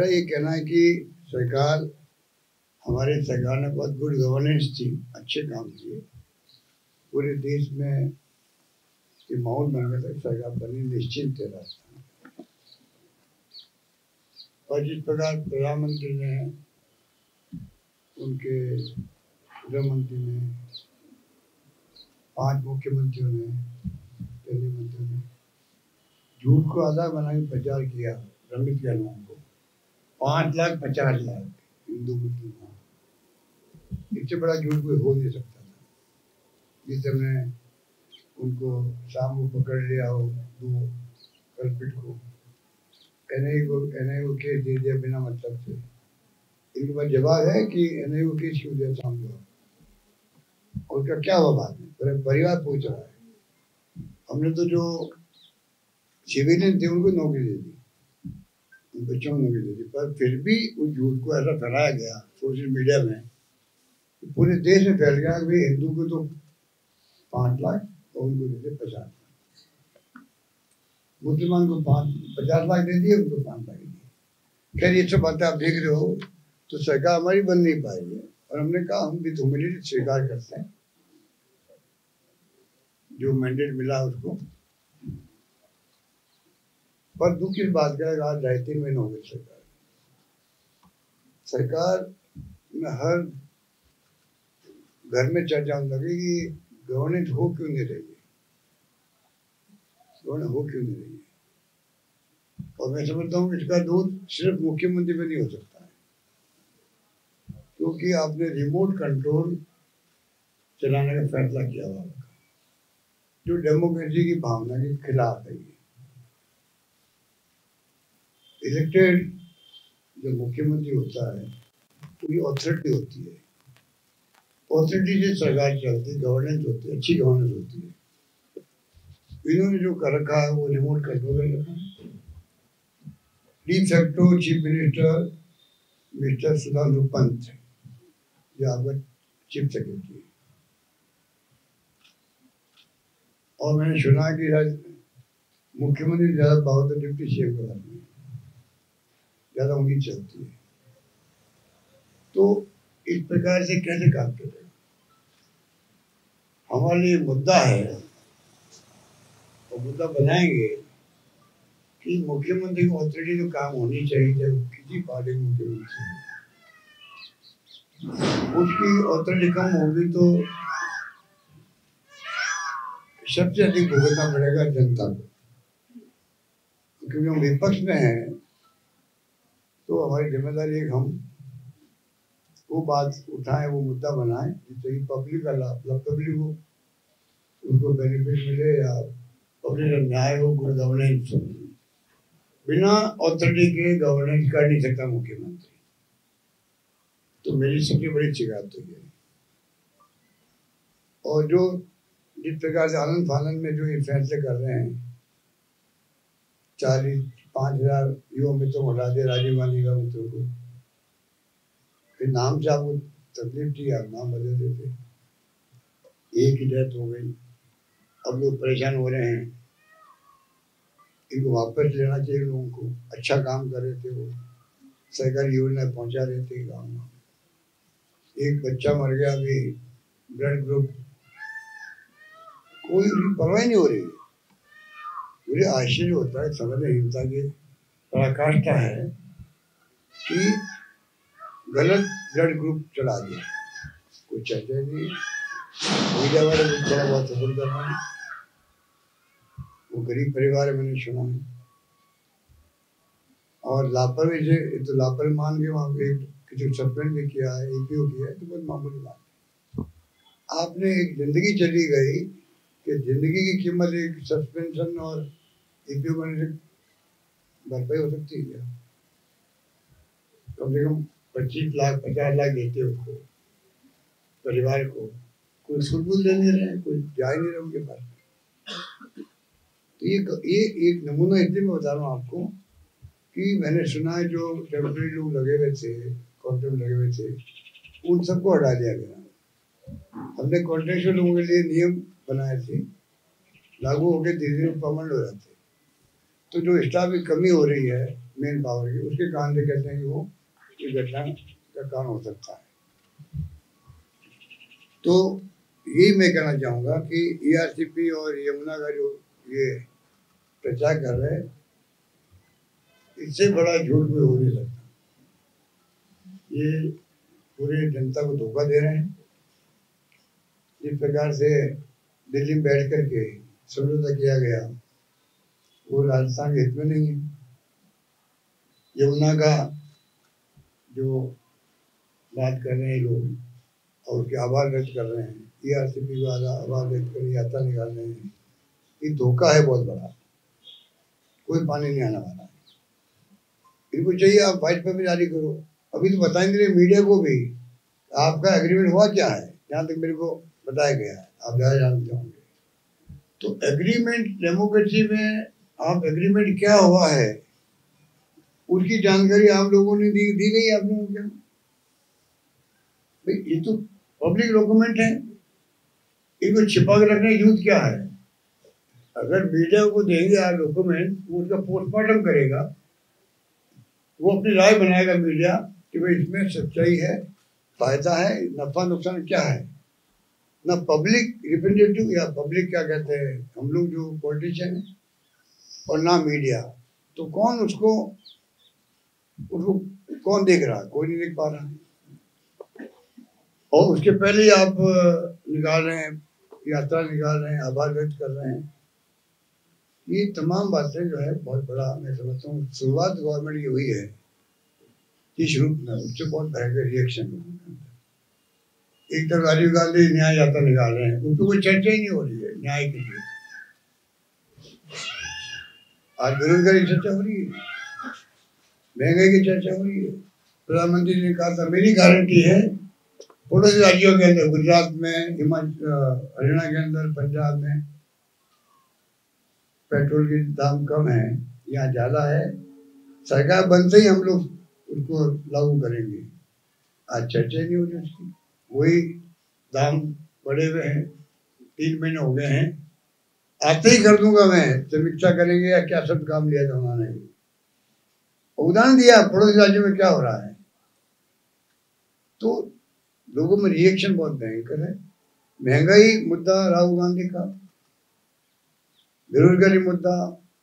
मेरा ये कहना है कि हमारे सरकार ने बहुत गुड गवर्नेंस थी, अच्छे काम किए, पूरे देश में ये माहौल बन गया था, सरकार बनी निश्चिंत है रास्ता। और जिस प्रकार प्रधानमंत्री ने, उनके गृह मंत्री ने, 5 मुख्यमंत्रियों ने, केंद्रीय मंत्रियों ने झूठ को आधार बना के प्रचार किया, भ्रमित किया लोगों को। 5,50,000 हिंदू मुसलमान, इससे बड़ा झूठ कोई हो नहीं सकता था। जिस समय उनको शाम को पकड़ लिया हो 2 कल्पिट को, एनआईए को केस दे दिया बिना मतलब से। इनके पास जवाब है कि एनआईए को केस क्यों दिया सामने, और उसका क्या हुआ बाद में? पूरा परिवार पूछ रहा है। हमने तो जो सिविलियन थे उनको नौकरी दे दी, उन बच्चों को नौकरी दे दी, पर फिर भी उस झूठ को ऐसा फैलाया गया सोशल मीडिया में, पूरे देश में फैल गया कि हिंदू को तो 5 लाख और उनको देते 50 लाख, मुसलमान को 50 लाख दे दिए, उनको 5 लाख दिए। खैर ये सब बातें आप देख रहे हो, तो सरकार हमारी बन नहीं पाएगी। और हमने कहा हम भी ह्यूमिलिटी स्वीकार करते हैं, जो मैंडेट मिला उसको। पर दुख इस बात का है, आज 2.5-3 महीने हो गए सरकार में हर घर में चर्चा होने लगी कि गवर्नेंस हो क्यों नहीं रही है, गवर्नेंस हो क्यों नहीं रही है। और मैं समझता हूँ कि इसका दोष सिर्फ मुख्यमंत्री पे नहीं हो सकता है, क्योंकि आपने रिमोट कंट्रोल चलाने का फैसला किया हुआ, जो डेमोक्रेसी की भावना के खिलाफ है। इलेक्टेड जो मुख्यमंत्री होता है पूरी अथॉरिटी होती है, अथॉरिटी से सरकार चलती है, गवर्नेंस होती है, अच्छी गवर्नेंस होती है। इन्होंने जो कर रखा है वो रिमोट कंट्रोल कर रखा है। De facto chief minister mister Sudhanshu Pant, जो आपका चीफ सेक्रेटरी है, और मैंने सुना कि मुख्यमंत्री ज्यादा पावर तो डिप्टी सीएम के बारे में ज्यादा उम्मीद चलती है। तो इस प्रकार से कैसे काम करेगा? हमारे लिए मुद्दा है, और मुद्दा बनाएंगे कि मुख्यमंत्री को ऑथोरिटी तो काम होनी चाहिए, जब किसी पार्टी के मुख्यमंत्री उसकी ऑथोरिटी कम होगी तो सबसे अधिक भुगतना पड़ेगा जनता को। क्योंकि हम विपक्ष में हैं, तो हमारी जिम्मेदारी है हम वो बात उठाएं, वो मुद्दा बनाएं जिससे कि पब्लिक का लाभ, पब्लिक को उनको बेनिफिट मिले, या पब्लिक का न्याय हो, गुड गवर्नेंस हो। बिना ऑथोरिटी के गवर्नेंस कर नहीं सकता मुख्यमंत्री। तो मेरी सबसे बड़ी शिकायत तो ये है। और जो जिस प्रकार से आनंद फानंद में जो ये फैसले कर रहे हैं, 45,000 युवा मित्रों को हटा दिया, राजीव गांधी का मित्रों को, फिर नाम से आपको तकलीफ थी, आप नाम बदल देते, एक ही डेथ हो गई, अब लोग परेशान हो रहे हैं। इनको वापस लेना चाहिए लोगों को, अच्छा काम कर रहे थे वो, सरकारी योजना पहुंचा रहे थे गाँव में। एक बच्चा मर गया अभी, ब्लड ग्रुप, कोई परवाह नहीं हो रही है। मुझे आश्चर्य होता है, संवेदनहीनता की पराकाष्ठा है कि गलत ब्लड ग्रुप चला दिया, कोई चर्चा नहीं। मीडिया वाले लोग थोड़ा बहुत सफल कर रहे हैं, वो गरीब परिवार है, मैंने सुना है। और लापरवाही से, तो लापरवाही मान के वहाँ पे किसी सस्पेंड भी किया है, एपीओ किया है, तो बहुत मामूली बात है। आपने एक जिंदगी चली गई कि जिंदगी की कीमत एक सस्पेंशन और एपीओ करने से भरपाई हो सकती है क्या? कम से कम 25 लाख 50 लाख देते उसको, परिवार को। कोई सुलबुल दे नहीं रहे, कोई जा ही नहीं रहा उनके पास। तो ये एक नमूना इसलिए मैं बता रहा हूँ आपको कि मैंने सुना है जो टेम्परेरी लोग लगे हुए थे, कॉन्ट्रैक्ट लगे हुए थे, उन सबको हटा दिया गया। हमने कॉन्ट्रैक्चुअल लोगों के लिए नियम बनाए थे, लागू हो गए, धीरे धीरे परमानेंट हो जाते। तो जो स्टाफ की कमी हो रही है मेन पावर की, उसके कान से कहते हैं कि वो ये घटना का कारण हो सकता है। तो यही मैं कहना चाहूँगा कि ERCP और यमुना का जो ये प्रचार कर रहे हैं, इससे बड़ा झूठ कोई हो नहीं सकता। ये पूरे जनता को धोखा दे रहे हैं। जिस प्रकार से दिल्ली में बैठ करके समझौता किया गया, वो राजस्थान के हित में नहीं है। यमुना का जो बात कर रहे हैं लोग और उसके आभार व्यक्त कर रहे हैं, ERCP को आभार व्यक्त कर यात्रा निकाल रहे हैं, ये धोखा है बहुत बड़ा। कोई पानी नहीं आने वाला है। इनको चाहिए आप व्हाइट पेपर जारी करो। अभी तो बताएंगे मीडिया को भी आपका एग्रीमेंट हुआ क्या है, जहाँ तक मेरे को बताया गया है, आप ज़्यादा जानते होंगे। तो एग्रीमेंट डेमोक्रेसी में आप एग्रीमेंट क्या हुआ है उसकी जानकारी आप लोगों ने दी गई आप लोगों को। भाई ये तो पब्लिक डॉक्यूमेंट है, इनको छिपा के रखने की जरूरत क्या है? अगर मीडिया को देंगे आप डॉक्यूमेंट, वो उसका पोस्टमार्टम करेगा, वो अपनी राय बनाएगा मीडिया कि भाई इसमें सच्चाई है, फायदा है, नफा नुकसान क्या है। ना पब्लिक रिप्रेजेंटेटिव या पब्लिक क्या कहते हैं हम लोग जो पॉलिटिशियन है, और ना मीडिया। तो कौन उसको कौन देख रहा है? कोई नहीं देख पा रहा है। और उसके पहले ही आप निकाल रहे हैं, यात्रा निकाल रहे हैं, आभार व्यक्त कर रहे हैं। ये तमाम बातें जो है बहुत बड़ा मैं समझता हूँ शुरुआत गवर्नमेंट की हुई है इस रूप में, उससे बहुत भयंकर रिएक्शन। एक तरफ राजीव गांधी न्याय यात्रा निकाल रहे हैं, उन पर कोई चर्चा ही नहीं हो रही है न्याय के लिए। आज बेरोजगारी की चर्चा हो रही है, महंगाई की चर्चा हो रही है। प्रधानमंत्री ने कहा था मेरी गारंटी है पड़ोसी राज्यों के अंदर, गुजरात में, हिमाचल, हरियाणा के अंदर, पंजाब में पेट्रोल के दाम कम है, यहाँ ज़्यादा है, सरकार बनते ही हम लोग उसको लागू करेंगे। आज चर्चा नहीं हो रही उसकी। वही दाम बढ़े हुए हैं, 3 महीने हो गए हैं, आते ही कर दूंगा मैं, समीक्षा करेंगे या क्या सब काम लिया था उन्होंने। उदाहरण दिया पड़ोसी राज्यों में क्या हो रहा है। तो लोगों में रिएक्शन बहुत भयंकर है। महंगाई मुद्दा राहुल गांधी का, बेरोजगारी मुद्दा,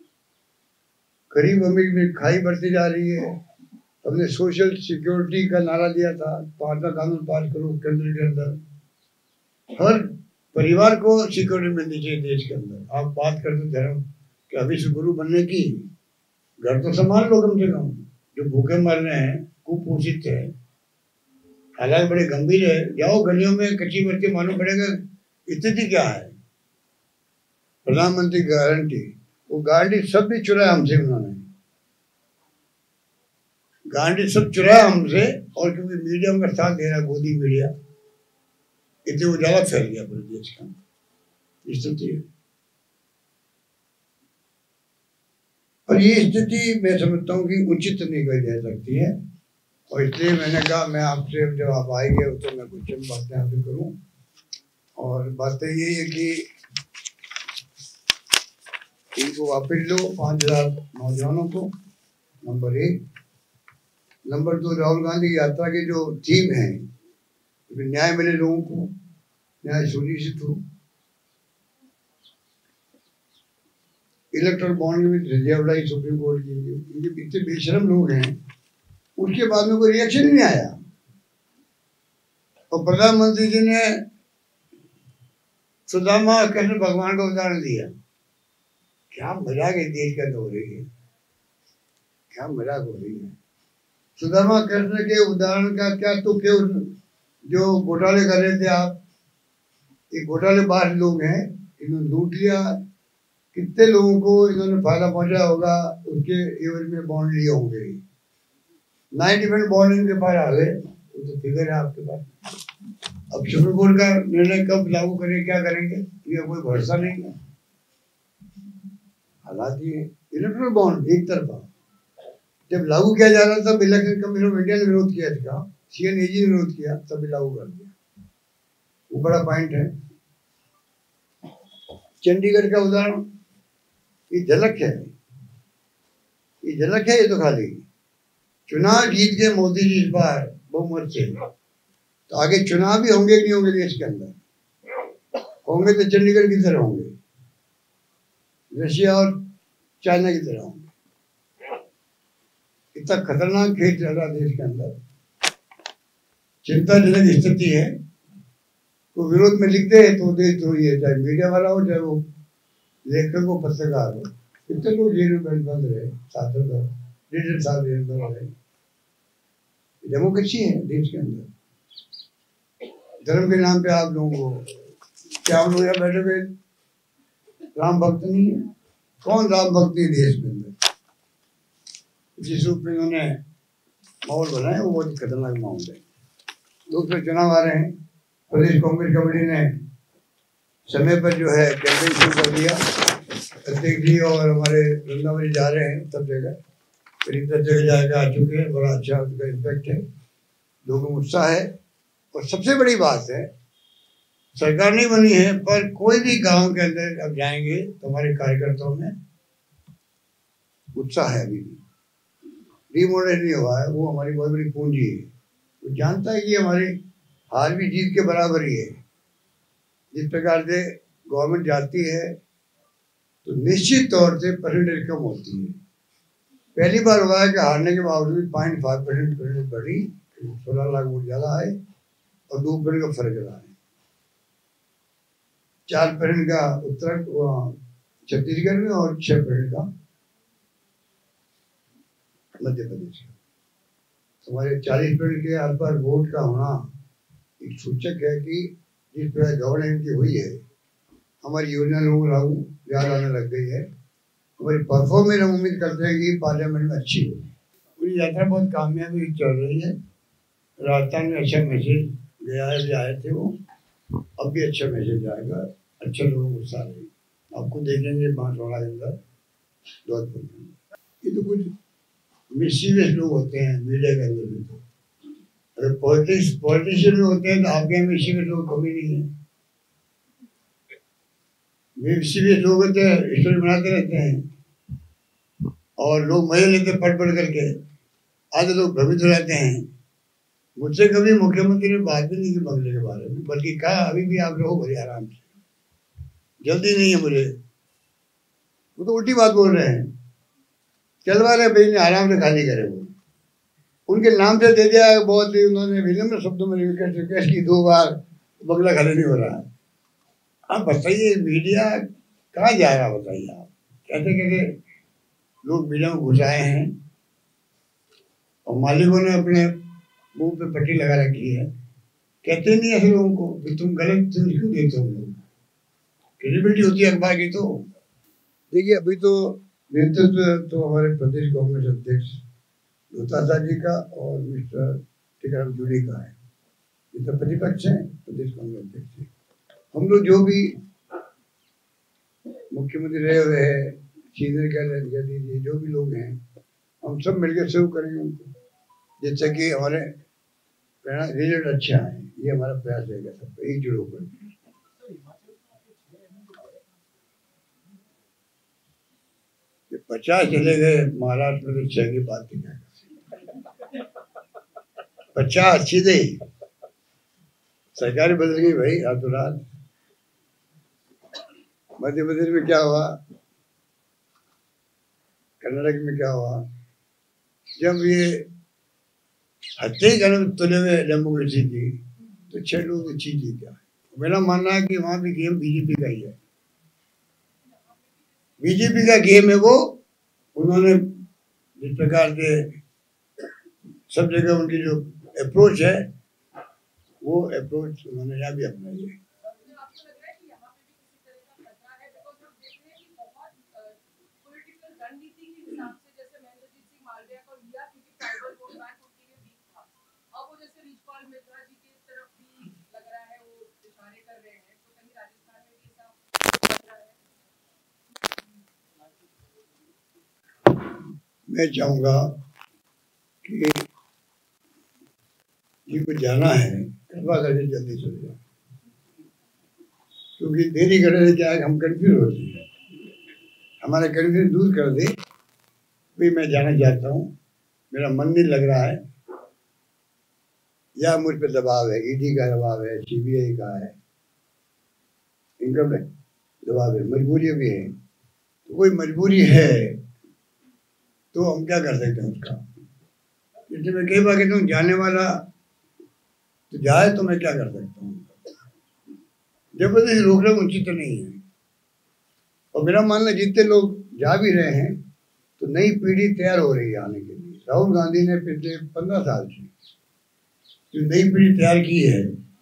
गरीब अमीर में खाई बढ़ती जा रही है। हमने सोशल सिक्योरिटी का नारा दिया था, 5वां कानून पास करो केंद्र के अंदर, हर परिवार को सिक्योरिटी मिलनी चाहिए देश के अंदर। आप बात करते धर्म के अविश्व गुरु बनने की, घर तो संभाल लो कम से कम। जो भूखे मर रहे हैं, कुपोषित है, हालात बड़े गंभीर है, जाओ गलियों में कच्ची बच्ची मालूम पड़ेगा स्थिति क्या है। प्रधानमंत्री गारंटी, वो गारंटी सब भी चुराया हमसे, उन्होंने गारंटी सब चुराया हमसे। और क्योंकि मीडिया उनका साथ दे रहा, गोदी मीडिया, इसलिए वो ज्यादा फैल गया पूरे देश का स्थिति है। और ये स्थिति मैं समझता हूँ कि उचित नहीं कही जा सकती है। और इसलिए मैंने कहा मैं आपसे जब आप आएंगे तो मैं कुछ चंद बातें आपसे करूँ। और बातें यही है कि इनको वापस लो 5000 नौजवानों को, नंबर 1। नंबर 2, राहुल गांधी की यात्रा की जो थीम है, न्याय मिले लोगों को, न्याय सुनिश्चित हो, इलेक्ट्रल बॉन्ड में धज्जियां उड़ाई सुप्रीम कोर्ट की, इनके इतने बेशरम लोग हैं, उसके बाद में कोई रिएक्शन ही नहीं आया। और प्रधानमंत्री जी ने सुदामा कृष्ण भगवान का उदाहरण दिया। क्या मजाक है देश के अंदर हो रही है, क्या मजाक हो रही है। सुदामा कृष्ण के उदाहरण का क्या तो क्यों, जो घोटाले कर रहे थे आप, ये घोटालेबाज लोग हैं, इन्होंने लूट लिया, कितने लोगों को इन्होंने फायदा पहुंचाया होगा, उसके एवज में बॉन्ड लिए होंगे। 90% बॉन्ड इनके पास आ गए, वो तो फिगर है आपके पास। अब सुप्रीम कोर्ट का निर्णय कब लागू करेंगे, क्या करेंगे, ये कोई भरोसा नहीं है। हालात ये इलेक्ट्रल बॉन्ड एक तरफा जब लागू किया जा रहा था, तब इलेक्शन कमीशन ऑफ इंडिया ने विरोध किया था, CNAG ने विरोध किया, तभी लागू कर दिया। वो बड़ा पॉइंट है। चंडीगढ़ का उदाहरण ये झलक है। ये झलक है ये तो खाली। चुनाव जीत के मोदी जी इस बार बहुमत से, तो आगे चुनाव भी होंगे कि नहीं होंगे देश के अंदर? होंगे तो चंडीगढ़ की तरह होंगे, रशिया और चाइना की तरह होंगे। इतना खतरनाक खेल चल रहा देश के अंदर, चिंताजनक स्थिति है। तो विरोध में लिखते हैं तो देशद्रोही है, चाहे मीडिया वाला हो चाहे वो लेखक हो पत्रकार हो। कितने लोग जेल में बंद रहे, 7 साल जेल में रहे। डेमोक्रेसी है देश के अंदर। धर्म के नाम पे आप लोगों को क्या, हम लोग यहाँ बैठे हुए राम भक्त नहीं है? कौन राम भक्त नहीं देश के अंदर? जिस रूप में उन्होंने माहौल बनाया वो बहुत खतरनाक माहौल है। दूसरे चुनाव आ रहे हैं, प्रदेश कांग्रेस कमेटी ने समय पर जो है कैंपेन शुरू कर दिया। अध्यक्ष जी और हमारे वृंदावन जा रहे हैं सब जगह, करीब 10 जगह जाकर आ चुके हैं। बड़ा अच्छा उनका इम्पैक्ट है, लोगों में उत्साह है। और सबसे बड़ी बात है, सरकार नहीं बनी है पर कोई भी गांव के अंदर अब जाएंगे तो हमारे कार्यकर्ताओं में उत्साह है। अभी भी डिमोटिवेट नहीं हुआ है, वो हमारी बहुत बड़ी पूंजी है। वो जानता है कि हमारी हार भी जीत के बराबर ही है। जिस प्रकार से गवर्नमेंट जाती है तो निश्चित तौर से परसेंटेज कम होती है। पहली बार हुआ है कि हारने के बावजूद 0.5% परसेंटेज बढ़ी, 16 लाख वोट ज़्यादा आए और 2% का फर्क रहा है। 4% का उत्तर छत्तीसगढ़ में और 6% का मध्य प्रदेश का। हमारे 40% के आस पास वोट का होना एक सूचक है कि जिस प्रकार गवर्नेंस की हुई है, हमारी योजना लोगों लागू याद आने लग गई है। हमारी परफॉर्मेंस हम उम्मीद करते हैं कि पार्लियामेंट में अच्छी होगी। पूरी यात्रा बहुत कामयाबी चल रही है। राजस्थान में अच्छा मैसेज गया है, भी आए थे वो, अब भी अच्छा मैसेज आएगा, अच्छे लोगों को उत्साह रहेगा। आपको देखेंगे बांसवाड़ा के अंदर जोधपुर में, ये तो कुछ मिस्टीरियस लोग होते हैं मीडिया के अंदर भी। तो अगर पॉलिटिशियन में होते हैं तो आपके यहाँ मिस्टीरियस लोग कमी नहीं है। मिस्टीरियस लोग होते हैं, स्टोरी बनाते रहते हैं और लोग मजे लेते पढ़ करके। आधे लोग भ्रमित हो जाते हैं। मुझसे कभी मुख्यमंत्री ने बात भी नहीं की बंगले के बारे में, बल्कि कहा अभी भी आप रहो बड़े आराम से, जल्दी नहीं है मुझे। वो तो उल्टी बात बोल रहे हैं, चलवा रहे भाई ने, आराम से खाली करे। वो उनके नाम से दे दिया, बहुत ही उन्होंने विनम्र शब्दों में रिक्वेस्ट की 2 बार, बंगला खाली नहीं हो रहा। आप बताइए मीडिया कहाँ जा रहा, बताइए आप। कैसे कैसे लोग मीडिया में घुस आए हैं और मालिकों ने अपने मुंह पे पट्टी लगा रखी है। कहते नहीं ऐसे लोगों को कि तुम गलत क्यों देते हो। लोग क्रेडिबिलिटी होती है अखबार की। तो देखिए अभी तो नेतृत्व तो हमारे प्रदेश कांग्रेस अध्यक्ष लोतासा जी का और मिस्टर टीकाराम जूली का है। ये तो प्रतिपक्ष है, प्रदेश कांग्रेस अध्यक्ष है। हम लोग जो भी मुख्यमंत्री रहे हुए हैं, सीनियर कह दीजिए, जो भी लोग हैं, हम सब मिलकर सेव करेंगे उनको, जिससे कि हमारे रिजल्ट अच्छा है। ये हमारा प्रयास रहेगा, सब एकजुट होकर। ये 50 चले गए महाराष्ट्र में, तो 6 की बात ही क्या, 50 सीधे सरकारी बदल गई भाई रातों रात। मध्य प्रदेश में क्या हुआ, कर्नाटक में क्या हुआ, जब ये हत्या करने तुले हुए डेमोक्रेसी की, तो 6 लोग की चीज ही क्या है। मेरा मानना है कि वहां भी गेम बीजेपी का ही है। बीजेपी का गेम है वो। उन्होंने जिस प्रकार से सब जगह उनकी जो अप्रोच है, वो अप्रोच उन्होंने यहाँ भी अपनाई है। मैं चाहूंगा कि जिनको जाना है कृपा करके जल्दी चले जाए, क्योंकि देरी करने से क्या है हम कंफ्यूज होते हैं। हमारा कंफ्यूजन दूर कर दे भी मैं जाना चाहता हूँ, मेरा मन नहीं लग रहा है, या मुझ पे दबाव है, ईडी का दबाव है, सीबीआई का है, इनका दबाव है, मजबूरी भी है। तो कोई मजबूरी है तो हम क्या कर सकते हैं उसका। इसलिए मैं कई बार कहता हूँ जाने वाला तो जाए, तो मैं क्या कर सकता हूँ। जबरदस्ती रोकना उचित नहीं है। और मेरा मानना जितने लोग जा भी रहे हैं तो नई पीढ़ी तैयार हो रही है आने के लिए। राहुल गांधी ने पिछले 15 साल से जो नई पीढ़ी तैयार की है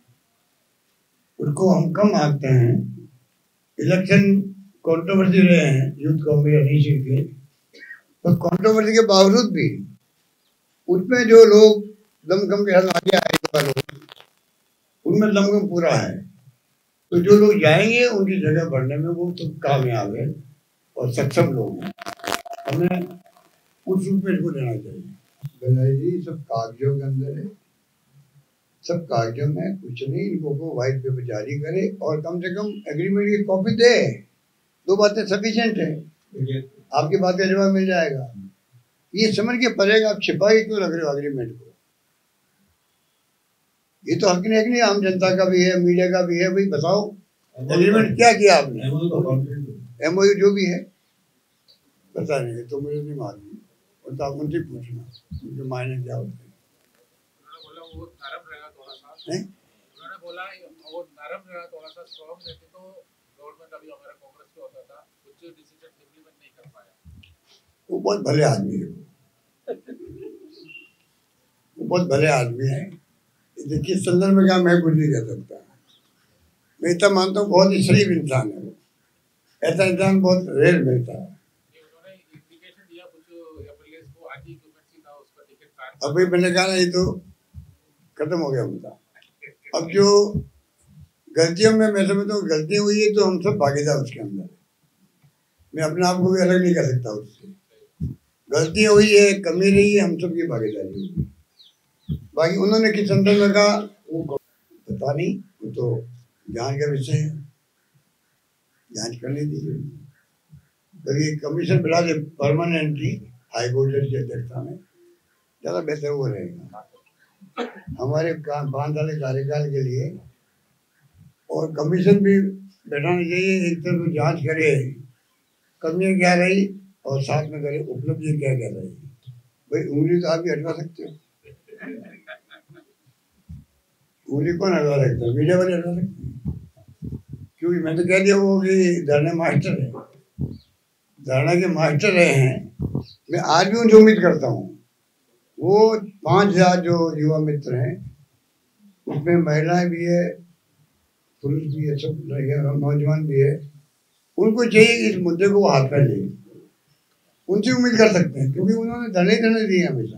उसको हम कम आंकते हैं। इलेक्शन कंट्रोवर्सी रहे हैं यूथ कांग्रेस के, तो कंट्रोवर्सी के बावजूद भी उसमें जो लोग दमखम के साथ आगे आए लोग, उनमें दमखम पूरा है। तो जो लोग जाएंगे उनकी जगह बढ़ने में वो तो कामयाब है और सक्षम लोग हैं। हमें उस रूप में इसको लेना चाहिए। बनाई जी सब कागजों के अंदर है, सब कागजों में कुछ नहीं, इनको को व्हाइट पेपर जारी करे और कम से कम एग्रीमेंट की कॉपी दे। 2 बातें सफिशिएंट है, आपकी बात का जवाब मिल जाएगा। ये समझ के पड़ेगा आप छिपा के क्यों लग रहे हो एग्रीमेंट को। ये तो हक नहीं आम जनता का भी है, मीडिया का भी है। भाई बताओ एग्रीमेंट क्या किया आपने, एमओयू जो भी है पता नहीं, तो मुझे नहीं मालूम, और तो आप उनसे पूछना उनके मायने क्या होते हैं। वो नरम रहेगा थोड़ा सा, उन्होंने बोला वो नरम रहेगा थोड़ा सा, स्ट्रॉन्ग रहते तो गवर्नमेंट अभी हमारा कांग्रेस के होता था, कुछ डिसीजन इम्प्लीमेंट नहीं कर पाया। वो बहुत भले आदमी है, वो बहुत भले आदमी है। देखिए संदर्भ में क्या मैं कुछ नहीं कह सकता। मैं इतना मानता हूँ बहुत ही शरीफ इंसान है वो, ऐसा इंसान बहुत रेयर मिलता है। उन्होंने इंडिकेशन दिया कुछ एमएलए को, आज ही गवर्नमेंट था उसका टिकट। अभी मैंने कहा ना ये तो खत्म हो गया उनका। अब जो गलतियों में मैं समझता हूँ गलती हुई है तो हम सब भागीदार उसके अंदर। मैं अपने आप को भी अलग नहीं कर सकता उससे। गलती हुई है, कमी रही है, हम सब की भागीदारी होगी। बाकी उन्होंने किस संदर्भ में कहा वो पता नहीं, वो तो जांच का विषय है, जांच करने दीजिए। बल्कि कमीशन बिठा दे परमानेंटली हाईकोर्ट जज की अध्यक्षता में, ज़्यादा बेहतर वो रहेगा हमारे 5 साल कार्यकाल के लिए। और कमीशन भी बैठाना चाहिए, एक तरफ जांच करे कमियां क्या रही और साथ में करे उपलब्धि क्या क्या रही। भाई उंगली तो आप भी हटवा सकते हो, उंगली कौन हटवा सकता है, मीडिया वाले हटवा सकते हैं। क्योंकि मैं तो कह दिया वो कि धरने मास्टर है, धरना के मास्टर रहे हैं। मैं आज भी उनसे उम्मीद करता हूँ। वो 5000 जो युवा मित्र हैं उसमें महिलाएं भी है, पुरुष भी है, सब नौजवान भी है। उनको चाहिए इस मुद्दे को हाथ में ले, उनसे उम्मीद कर सकते हैं क्योंकि उन्होंने धरने दिए हमेशा।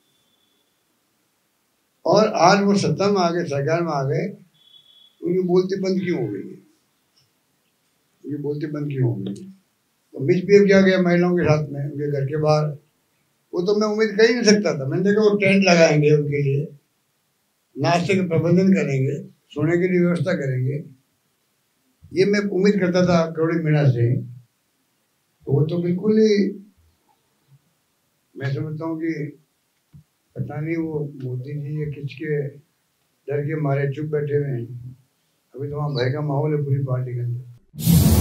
और आज वो सत्ता में आ गए, सरकार में आ गए, उनकी बोलती बंद क्यों हो गई है, उनकी बोलती बंद क्यों हो गई। तो मिसबिहेव किया गया महिलाओं के साथ में उनके घर के बाहर, वो तो मैं उम्मीद कर ही नहीं सकता था। मैंने देखा वो टेंट लगाएंगे उनके लिए, नाश्ते का प्रबंधन करेंगे, सोने की व्यवस्था करेंगे, ये मैं उम्मीद करता था करोड़ी मीणा से। तो वो तो बिल्कुल ही मैं समझता हूँ कि पता नहीं वो मोदी जी या किसके डर के मारे चुप बैठे हुए हैं। अभी तो वहाँ भय का माहौल है पूरी पार्टी के अंदर।